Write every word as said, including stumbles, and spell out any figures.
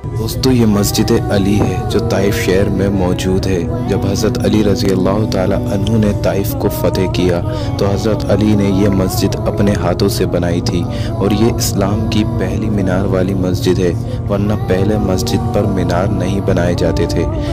दोस्तों ये मस्जिद अली है जो ताइफ शहर में मौजूद है। जब हज़रत अली रज़ी अल्लाह ताला अन्हु ने ताइफ को फ़तेह किया तो हज़रत अली ने यह मस्जिद अपने हाथों से बनाई थी और ये इस्लाम की पहली मीनार वाली मस्जिद है, वरना पहले मस्जिद पर मीनार नहीं बनाए जाते थे।